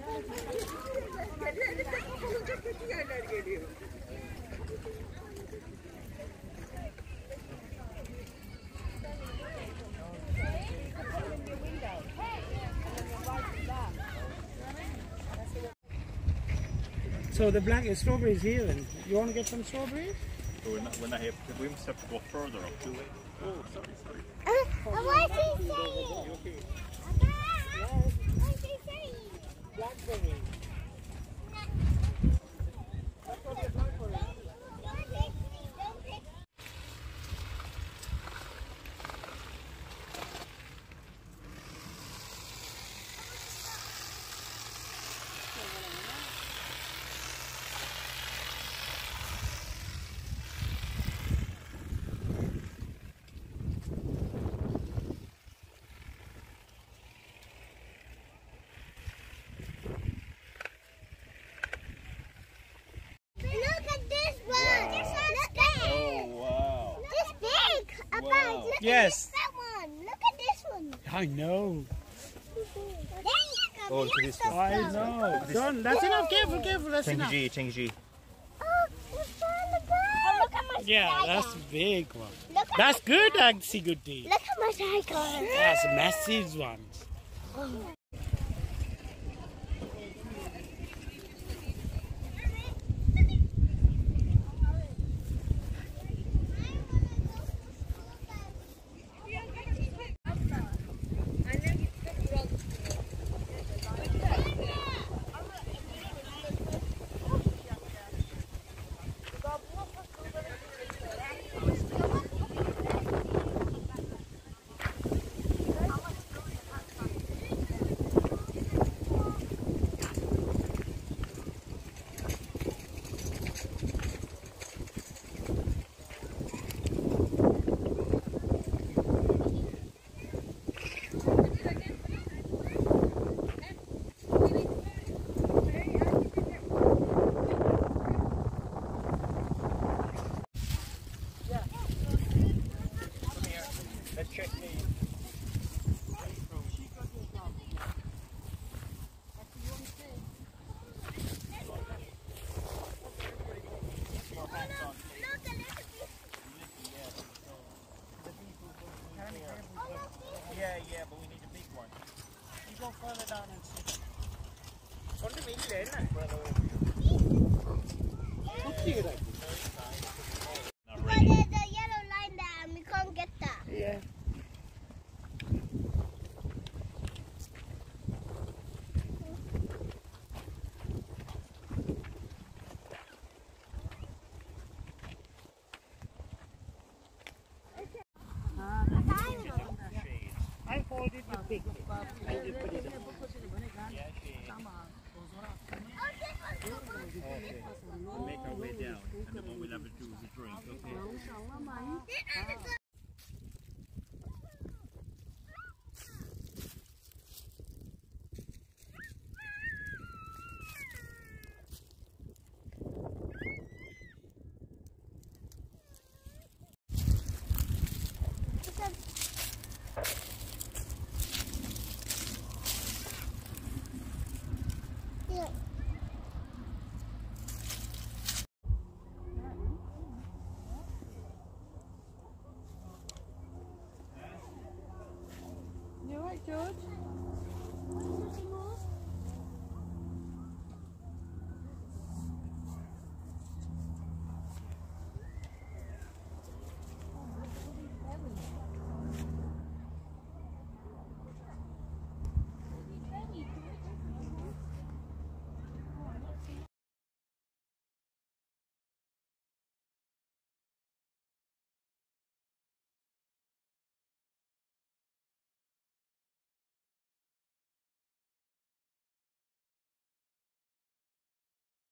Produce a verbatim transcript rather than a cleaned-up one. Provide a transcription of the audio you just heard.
So the black is strawberries here, and you want to get some strawberries? So we're not, we're not here. We must have to go further up, do we? Oh, sorry, sorry. Uh, what's he saying? Okay. Yes. What's he saying? Blackberry. That's what the blackberry. Yes. That one. Look at this one. I know. Oh, look at this one. I know. Don't. That's enough. Careful, careful. That's enough. Tengi, Tengi. Oh, it's on the bird. Oh, look at my Yeah, tiger. that's a big one. Look at That's my good, tiger. Agsy Goody. Look at my tiger. That's massive ones. Oh. Let's check the... Yeah, yeah, but we need a big one. You go further down and see. What do you mean, then? But there's a yellow line there and we can't get that. Yeah. I hold it with big. I just put it in. Okay. We'll make our way down, and then what we'll have to do is a drink, okay? Yeah. You alright, George?